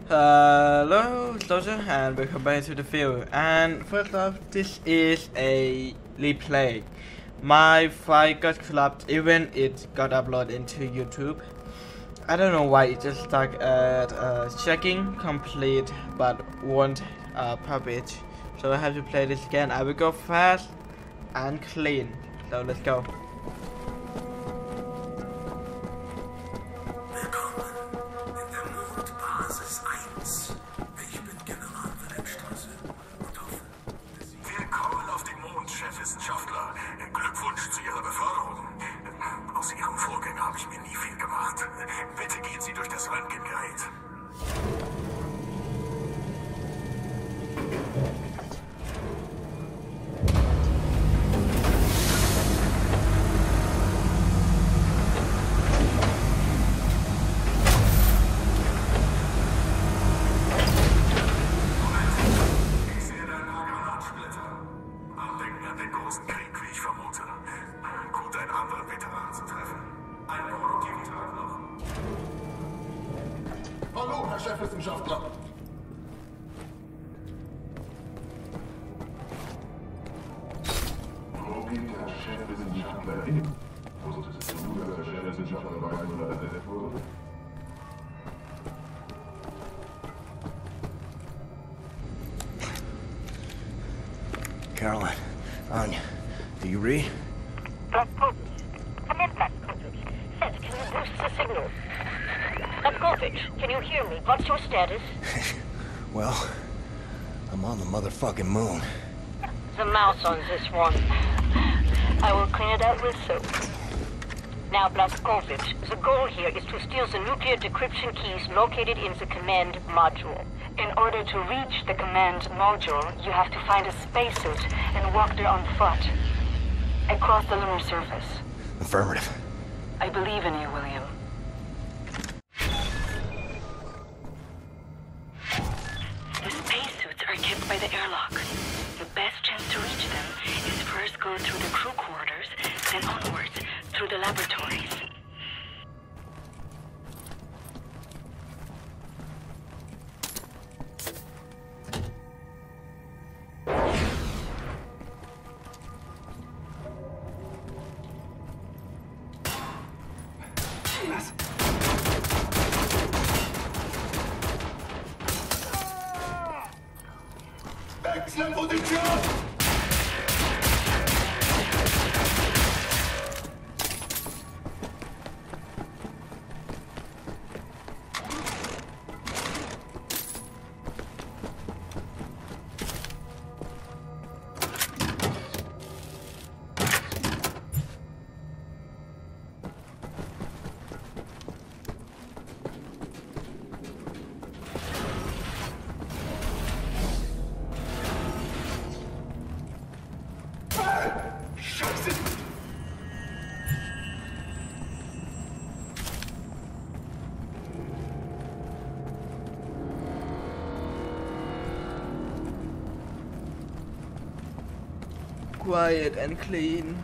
Hello, soldier, and welcome back to the field. And first off, this is a replay. My file got corrupted even it got uploaded into YouTube. I don't know why it just stuck at checking complete but won't publish. So I have to play this again. I will go fast and clean. So let's go. Wissenschaftler, Glückwunsch zu Ihrer Beförderung. Aus Ihrem Vorgänger habe ich mir nie viel gemacht. Bitte gehen Sie durch das Röntgengerät. Hallo, Herr Chefwissenschaftler. Wo geht der Chefwissenschaftler hin? Wusstest du, dass der Chefwissenschaftler weiß oder ersetzt wurde? Caroline, Anya, do you read? Black Coach. Come in, Black Coach. Says, can you boost the signal? Black can you hear me? What's your status? Well, I'm on the motherfucking moon. The mouse on this one. I will clean it out with soap. Now, Blazkowicz, the goal here is to steal the nuclear decryption keys located in the command module. In order to reach the command module, you have to find a spacesuit and walk there on foot. Across the lunar surface. Affirmative. I believe in you, William. The spacesuits are kept by the airlock. The best chance to reach them is first go through the crew quarters, then onwards through the laboratories. Wechseln Position! Quiet and clean.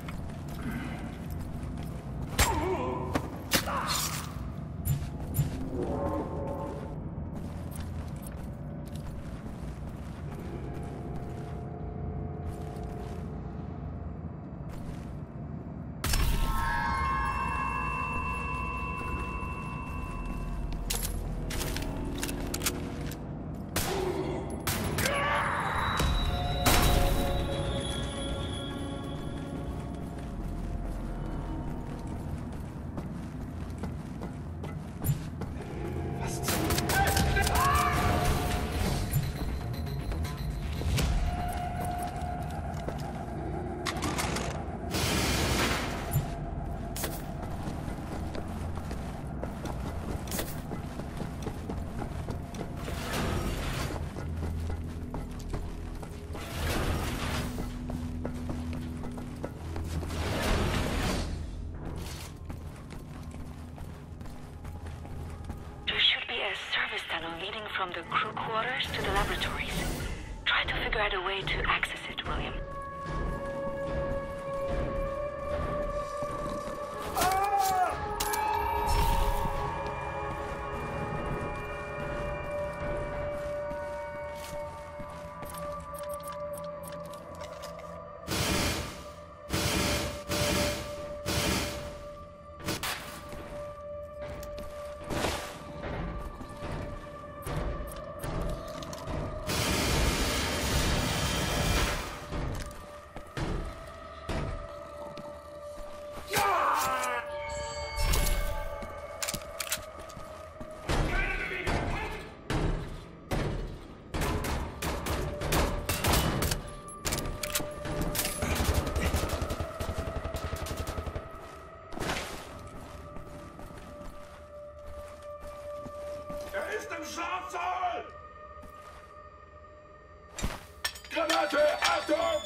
Leading from the crew quarters to the laboratories. Try to figure out a way to access it, William. Schlafsaal! Granate, Achtung!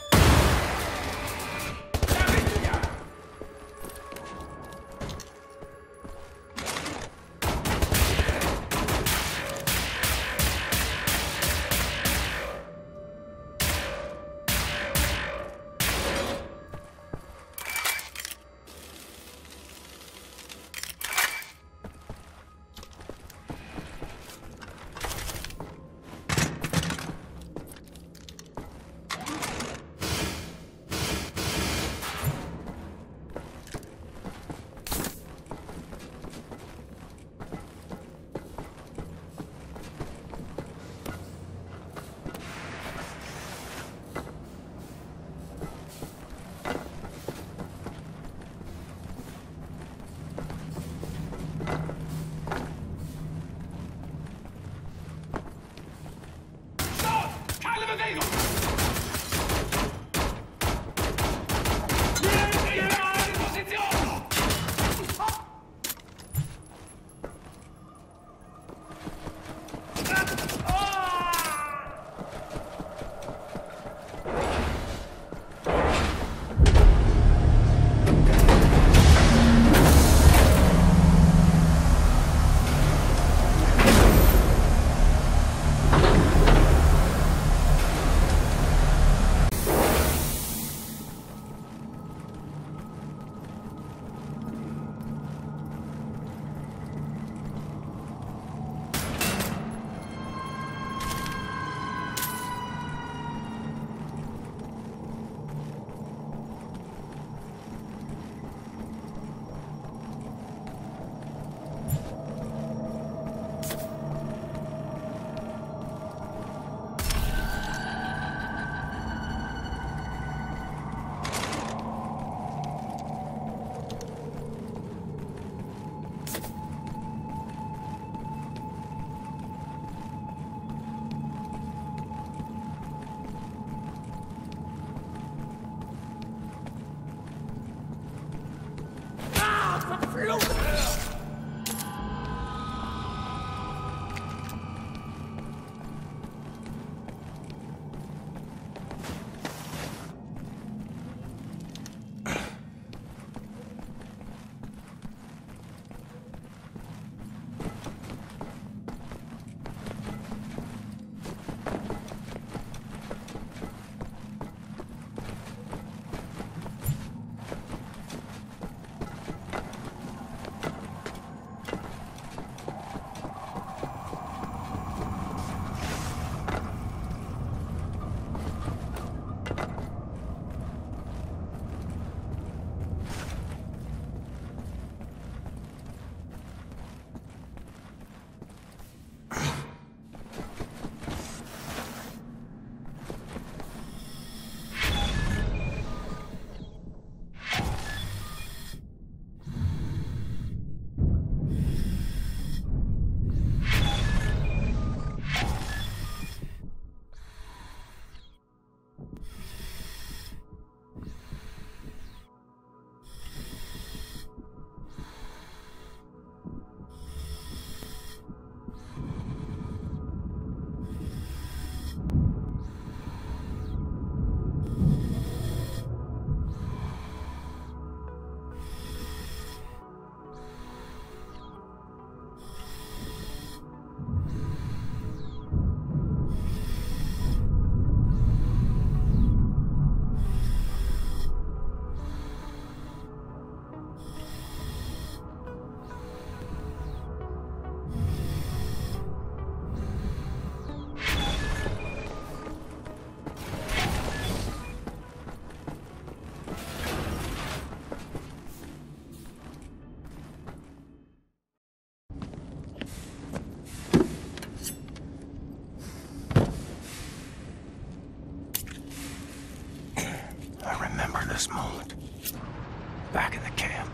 this moment. Back in the camp.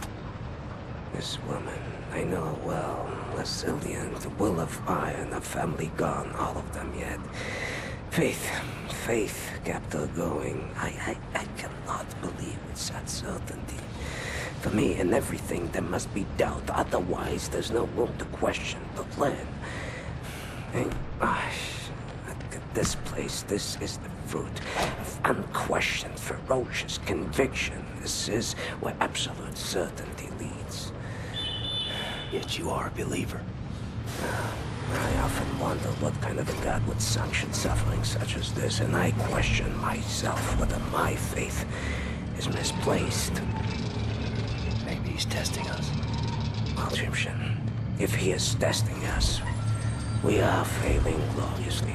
This woman, I know her well. Resilient, the will of iron, a family gone, all of them yet. Faith kept her going. I cannot believe it's that certainty. For me, in everything, there must be doubt. Otherwise, there's no room to question the plan. Hey, this place, this is the fruit of unquestioned, ferocious conviction. This is where absolute certainty leads. Yet you are a believer. I often wonder what kind of a God would sanction suffering such as this, and I question myself whether my faith is misplaced. Maybe he's testing us. Well, Egyptian, if he is testing us, we are failing gloriously.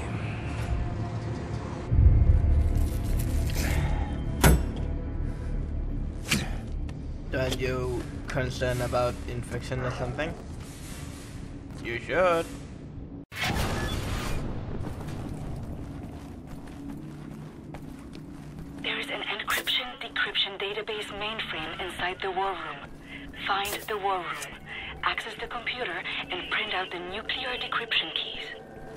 Aren't you concerned about infection or something? You should. There is an encryption-decryption database mainframe inside the war room. Find the war room, access the computer, and print out the nuclear decryption keys.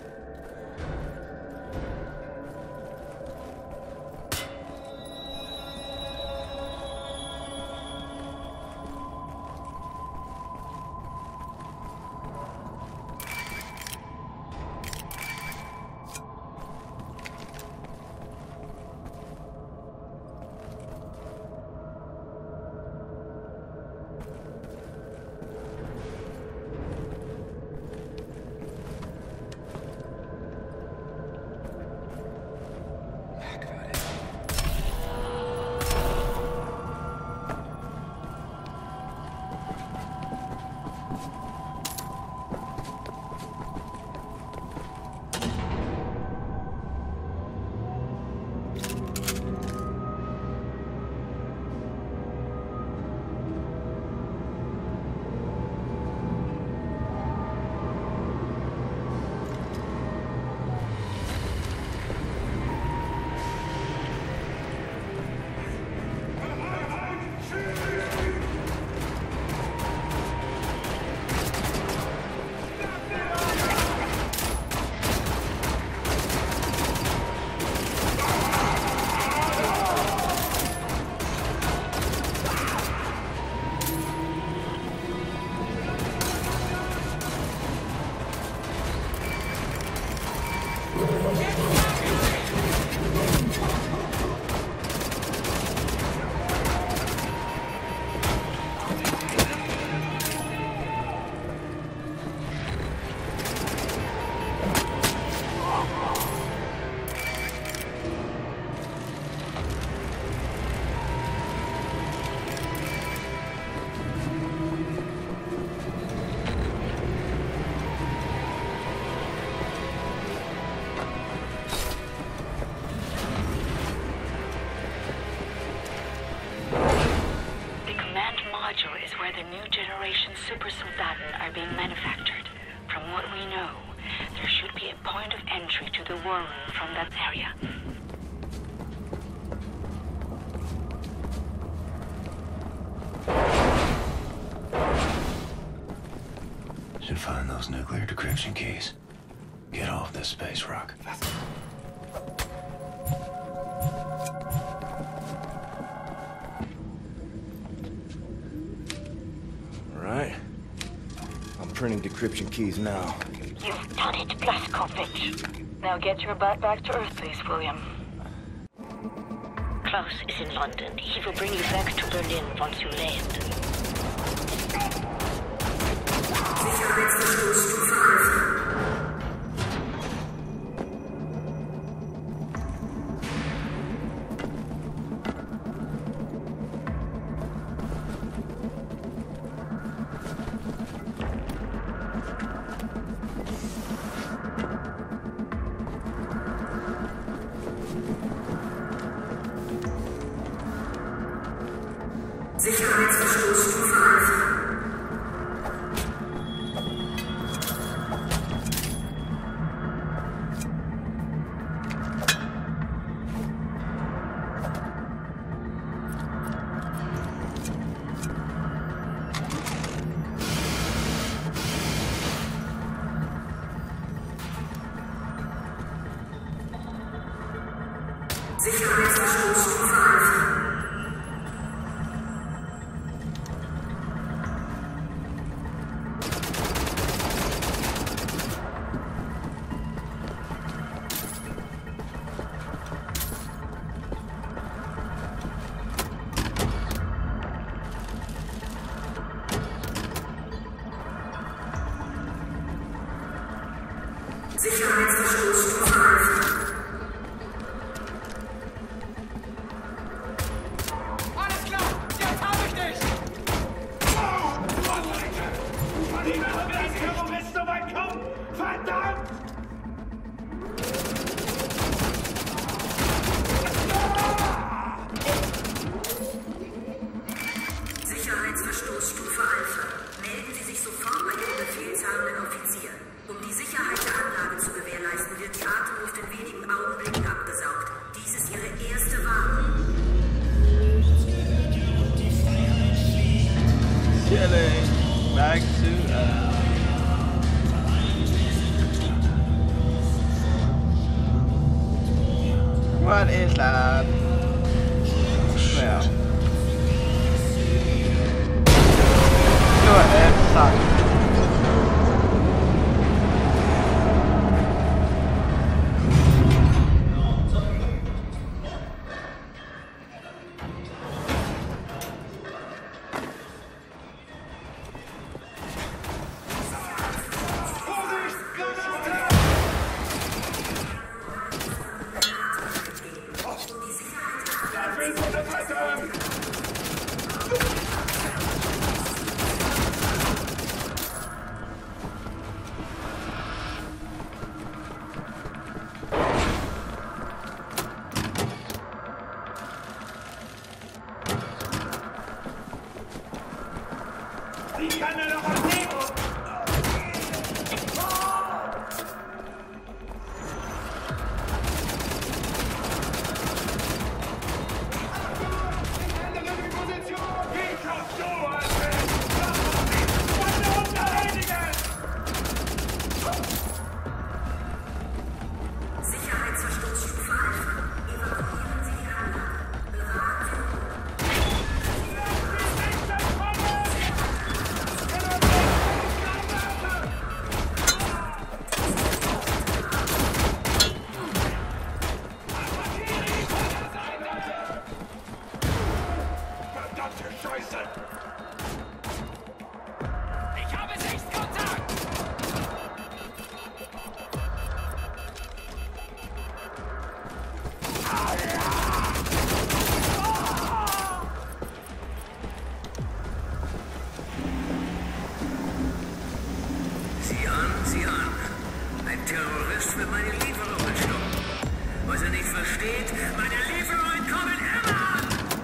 The new generation super soldaten are being manufactured. From what we know, there should be a point of entry to the war room from that area. Should find those nuclear decryption keys. Get off this space rock. Right. I'm printing decryption keys now. You've done it, Blazkowicz. Now get your butt back to Earth, please, William. Klaus is in London. He will bring you back to Berlin once you land. Sicherheitsverstoß Stufe 1. Alles klar! Jetzt hab ich dich! Ich will, dass ein Terrorist so weit kommt! Verdammt! Sicherheitsverstoß Stufe Alpha. Melden Sie sich sofort bei Ihrem befehlshabenden Offizier. Um die Sicherheit der Anlage zu gewährleisten, wird die Atemluft in wenigen Augenblicken abgesaugt. Dies ist Ihre erste Warnung. Killing back to What is that? Well, go ahead, suck. Sicherheitsverstoß Stufe Alpha. Evakuieren Sie die Anlage. Verdammte Scheiße! Ich habe Sichtkontakt! Sieh an. Ein Terrorist will meine Lieferungen stoppen. Was er nicht versteht, meine Lieferungen kommen immer an!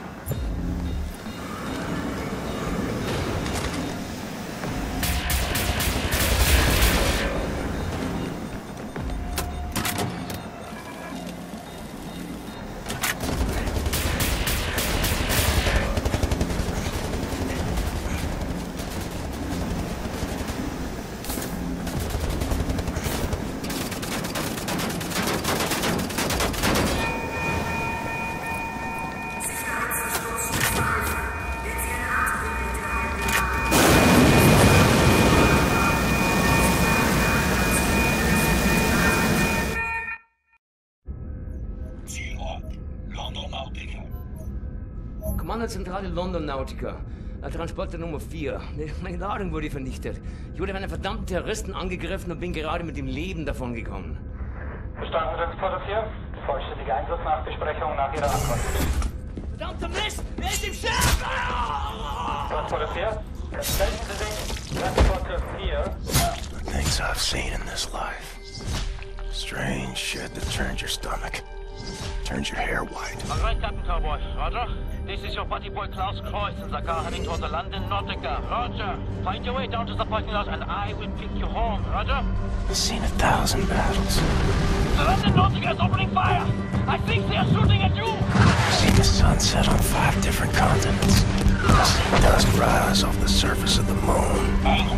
Kommandozentrale London Nautica. Transporter Nummer 4. Meine Ladung wurde vernichtet. Ich wurde von einem verdammten Terroristen angegriffen und bin gerade mit dem Leben davongekommen. Verstanden, Transporter 4. Vollständige Einsatznachbesprechung nach Ihrer Ankunft. Verdammter Mist! Wer ist im Schiff? Transporter 4. Melden Sie sich. Transporter 4. The things I've seen in this life. Strange shit that turns your stomach. Turns your hair white. All right, Captain Cowboy. Roger. This is your buddy boy Klaus Kreuz in the car heading toward the London Nautica. Roger. Find your way down to the parking lot and I will pick you home. Roger. I've seen 1,000 battles. The London Nautica is opening fire. I think they are shooting at you. I've seen the sun set on 5 different continents. I've seen dust rise off the surface of the moon.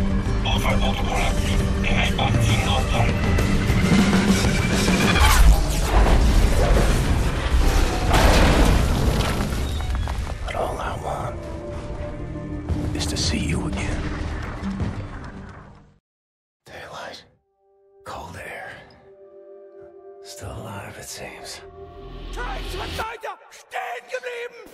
But all I want is to see you again. Daylight. Cold air. Still alive, it seems. Scheiße, stehen geblieben!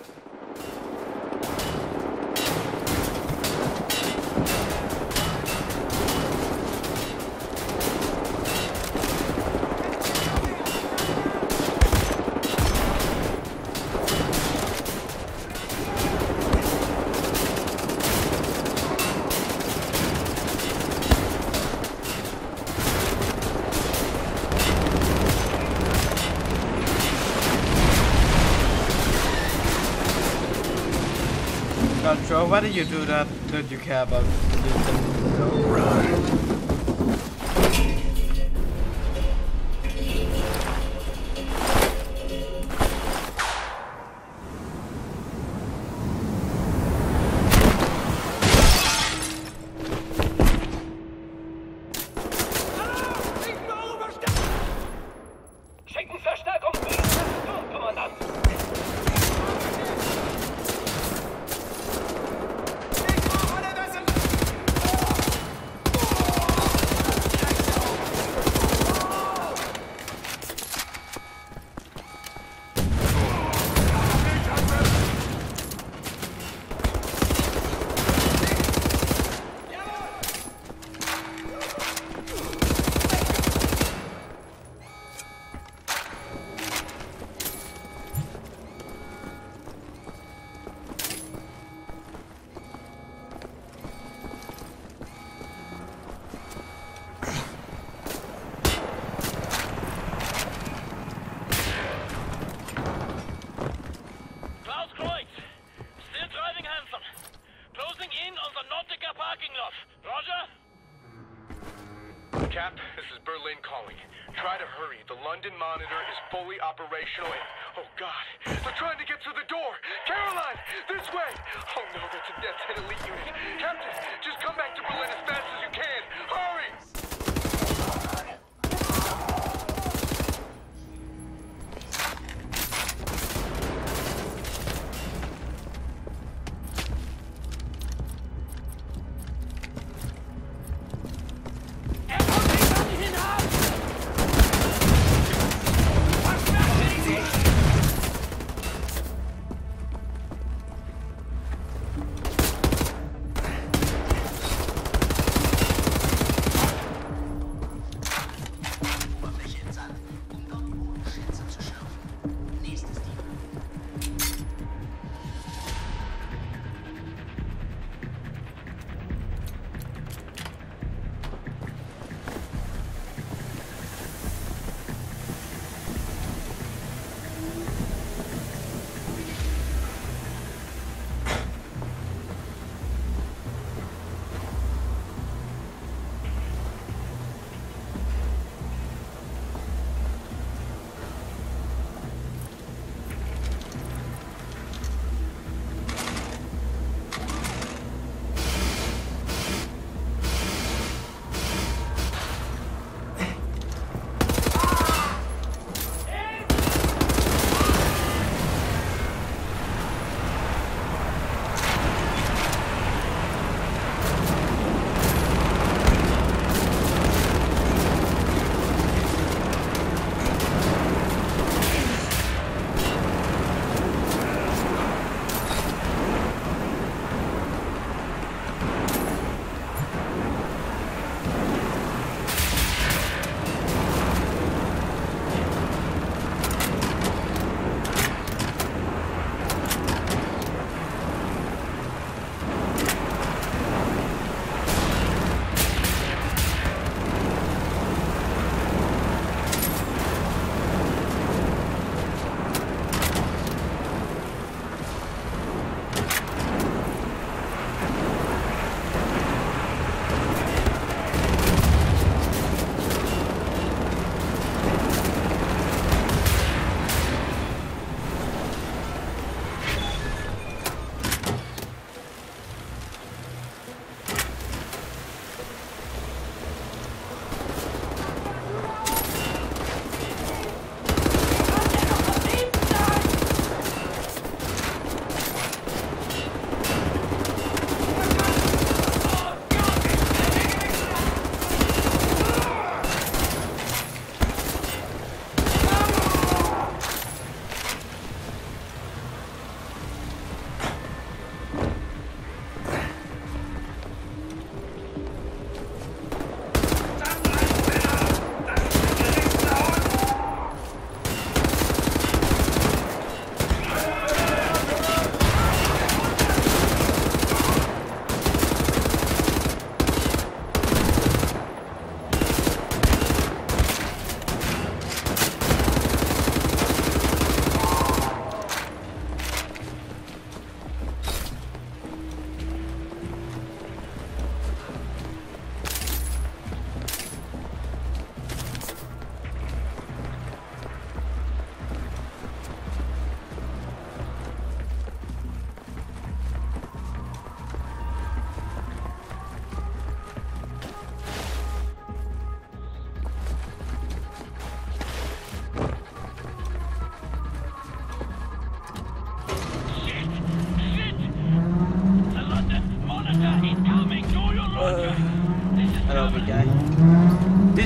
sure. Why do you do that? Don't you care about this? Run. Cap, this is Berlin calling. Try to hurry. The London Monitor is fully operational and... Oh, God. They're trying to get through the door! Caroline! This way! Oh, no, that's a death's-head elite unit. Captain, just come back to Berlin as fast as you can! Hurry!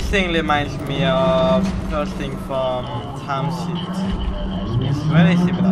thing reminds me of first thing from Township. It's very similar.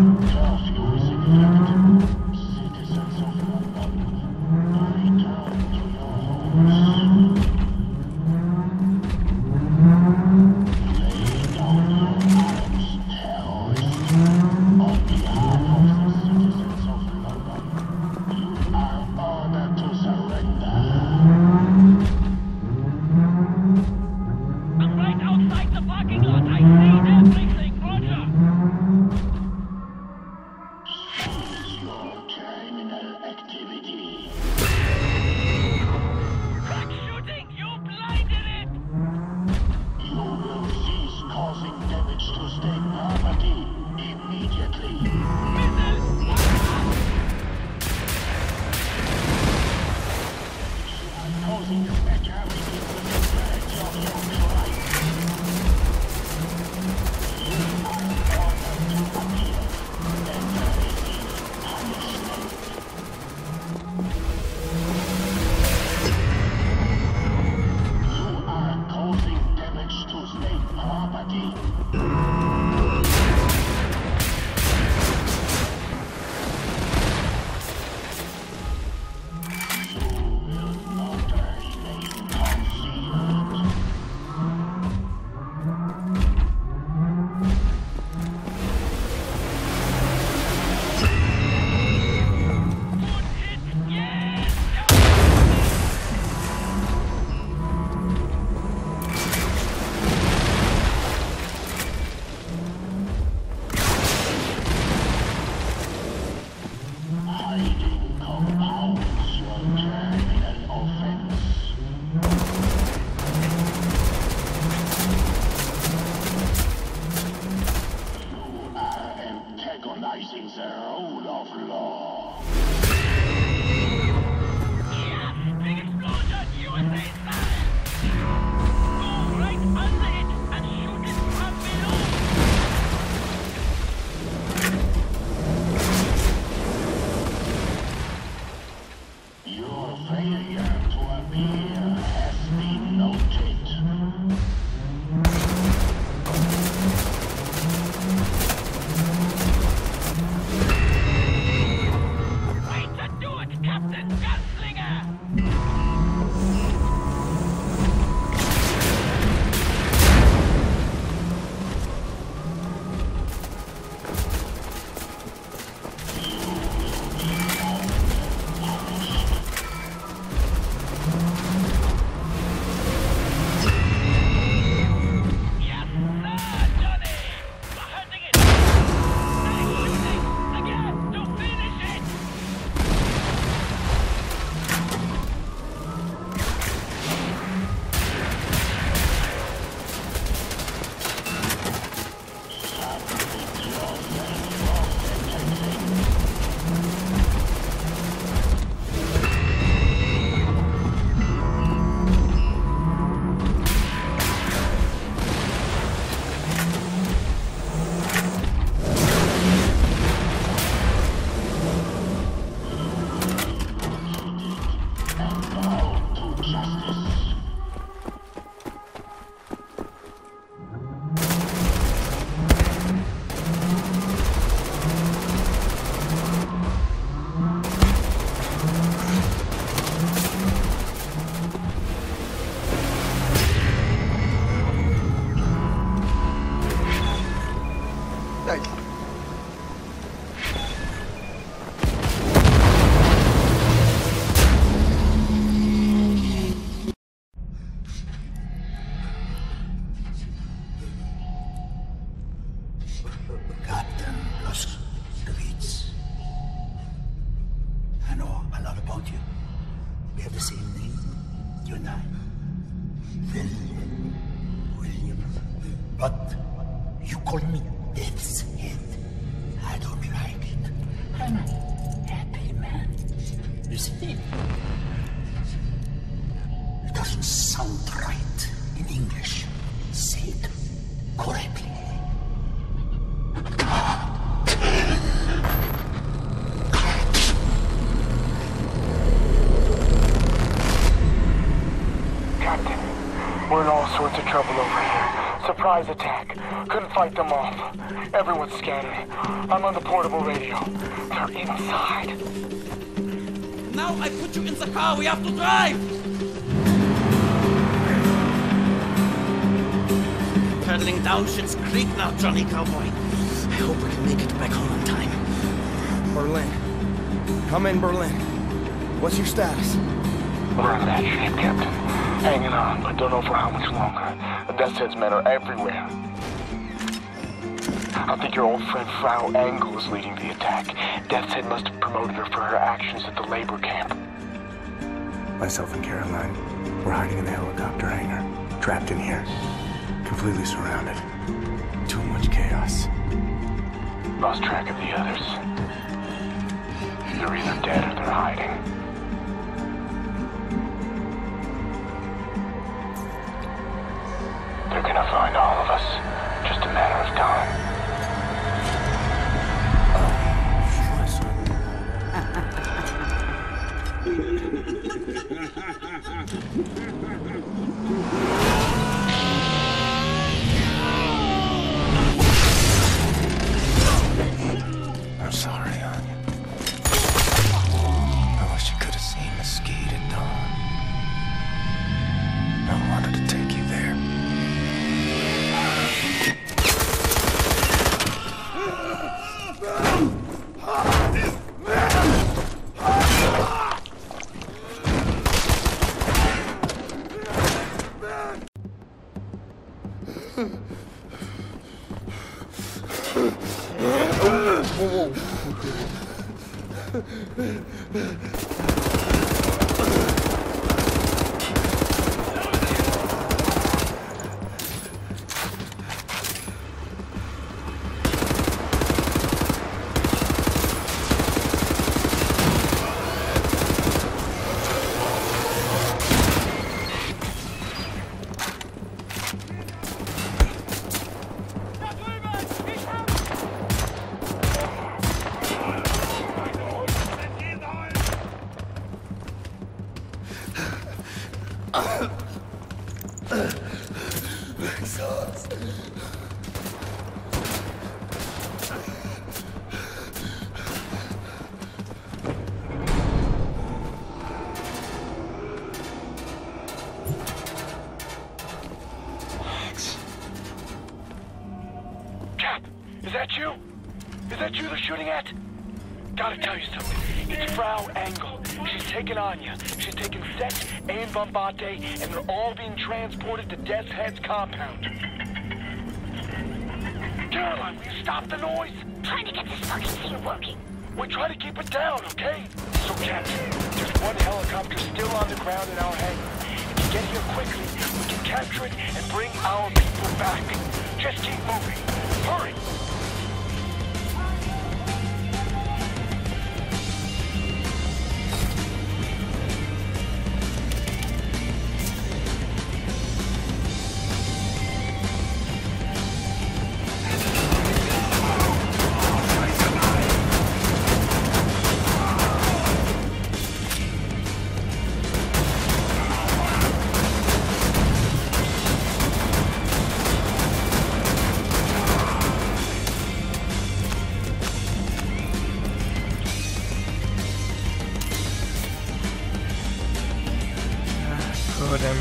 surprise attack. Couldn't fight them off. Everyone's scattered. I'm on the portable radio. They're inside. Now I put you in the car. We have to drive. Pedaling down Schitt's Creek now, Johnny Cowboy. I hope we can make it back home in time. Berlin. Come in, Berlin. What's your status? We're in bad shape, Captain. Hanging on, but don't know for how much longer. The Death's Head's men are everywhere. I think your old friend Frau Engel is leading the attack. Death's Head must have promoted her for her actions at the labor camp. Myself and Caroline, we're hiding in the helicopter hangar. Trapped in here. Completely surrounded. Too much chaos. Lost track of the others. They're either dead or they're hiding. They're gonna find all of us. Just a matter of time. I'm sorry, Anya. I wish you could have seen Mesquite at dawn. I wanted to take you there. Is that you they're shooting at? Gotta tell you something. It's Frau Engel. She's taken Anya. She's taken Set and Bombate, and they're all being transported to Death's Head's compound. Caroline, will you stop the noise? Trying to get this fucking thing working. We try to keep it down, okay? So, Captain, there's one helicopter still on the ground in our hangar. If you get here quickly, we can capture it and bring our people back. Just keep moving. Hurry! Them.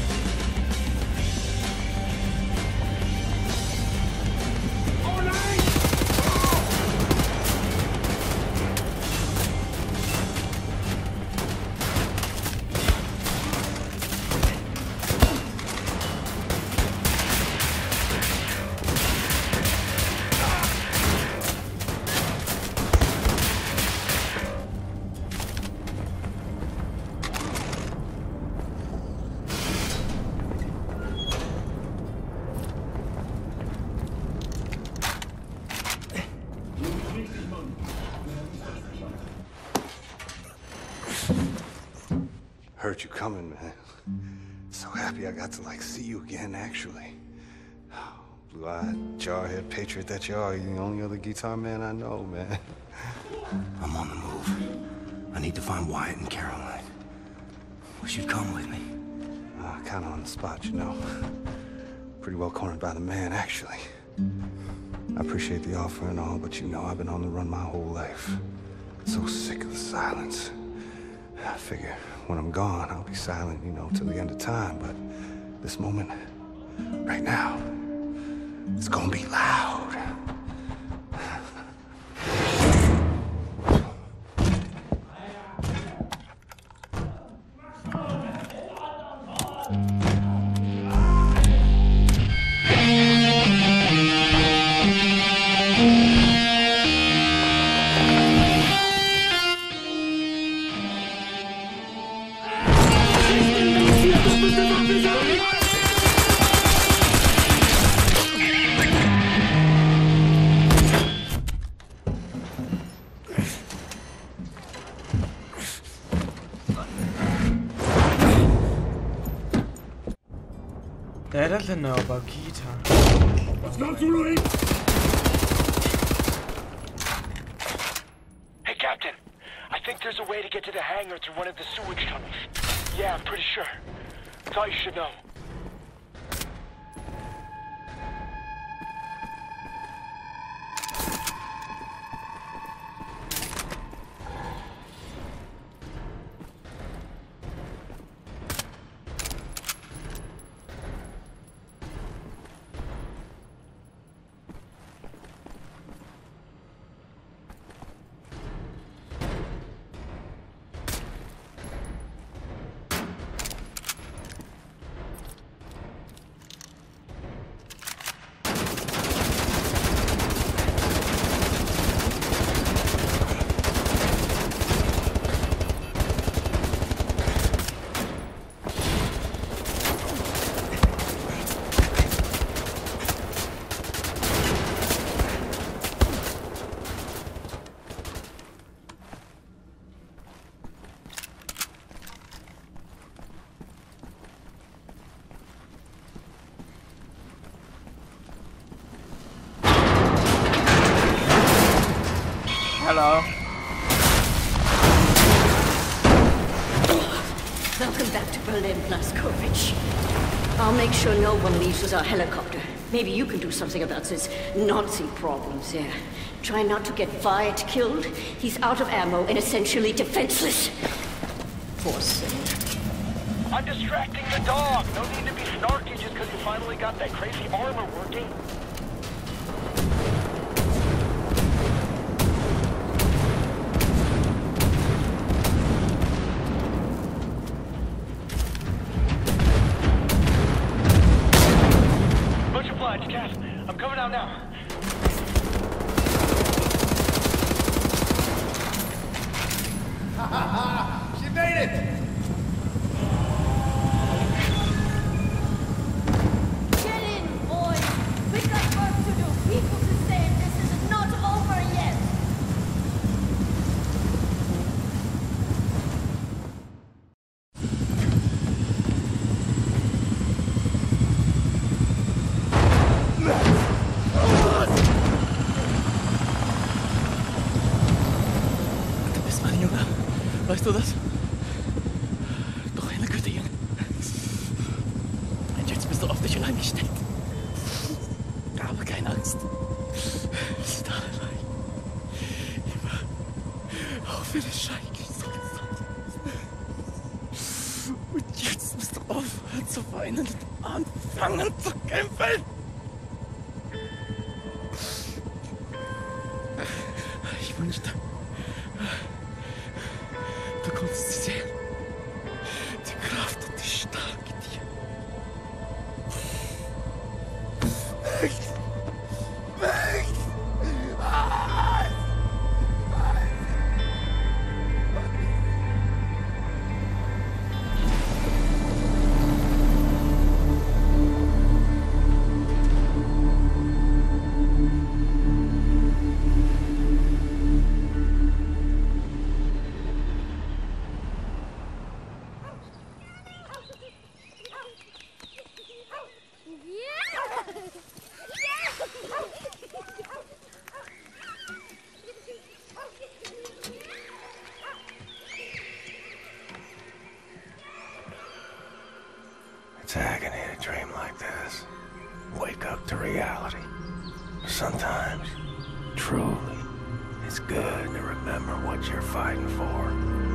Heard you coming, man. So happy I got to, see you again, actually. Blue-eyed, jarhead patriot that you are. You're the only other guitar man I know, man. I'm on the move. I need to find Wyatt and Caroline. Wish you'd come with me. Kind of on the spot, you know. Pretty well cornered by the man, actually. I appreciate the offer and all, but you know I've been on the run my whole life. So sick of the silence. I figure when I'm gone, I'll be silent, you know, till the end of time, but this moment, right now, it's gonna be loud. That doesn't know about guitar. What's not right? Hey, Captain. I think there's a way to get to the hangar through one of the sewage tunnels. Yeah, I'm pretty sure. Thought you should know. Hello. Welcome back to Berlin, Blazkowicz. I'll make sure no one leaves with our helicopter. Maybe you can do something about this Nazi problems there. Try not to get Wyatt killed. He's out of ammo and essentially defenseless. Poor thing. I'm distracting the dog. No need to be snarky just because you finally got that crazy armor working. Cat, I'm coming out now. She made it! Get in, boys! We got work to do. People to say this is not over yet. Weißt du das? Doch eine Güte, Junge. Und jetzt bist du auf dich allein gestellt. Aber keine Angst. Wir sind alle allein. Immer. Auch wenn es scheinlich so gesagt ist. Und jetzt musst du aufhören zu weinen und anfangen zu kämpfen. Ich wünschte, du konntest sie sehen. Die Kraft und die Stärke dir. Weg! Weg! Yeah! sometimes. Truly, it's good to remember what you're fighting for.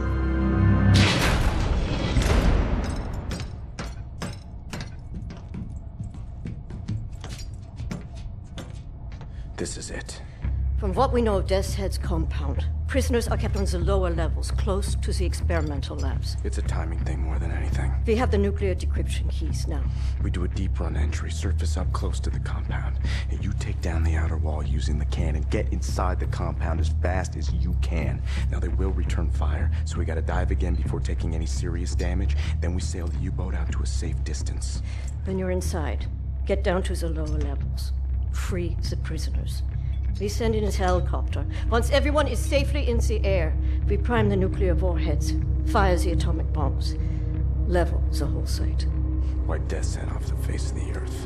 This is it. From what we know of Death's Head's compound, prisoners are kept on the lower levels, close to the experimental labs. It's a timing thing more than anything. We have the nuclear decryption keys now. We do a deep run entry, surface up close to the compound, and you take down the outer wall using the cannon. Get inside the compound as fast as you can. Now they will return fire, so we gotta dive again before taking any serious damage. Then we sail the U-boat out to a safe distance. When you're inside, get down to the lower levels. Free the prisoners. We send in a helicopter. Once everyone is safely in the air, we prime the nuclear warheads, fire the atomic bombs, level the whole site. Wipe Death's Head off the face of the earth.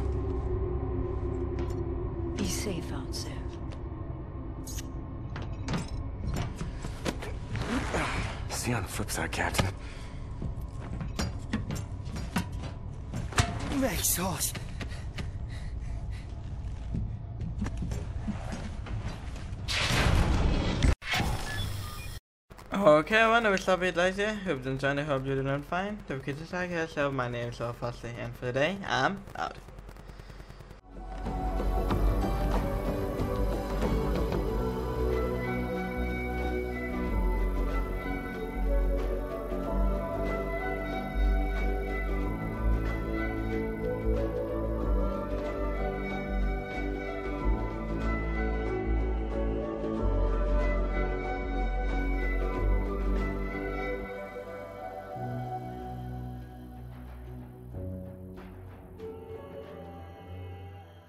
Be safe out there. See you on the flip side, Captain. My sauce. Okay, everyone, we'll stop it right there. Hope you enjoyed. I hope you did not find. Don't forget to like, share, my name is Wolfenstein, and for today, I'm out.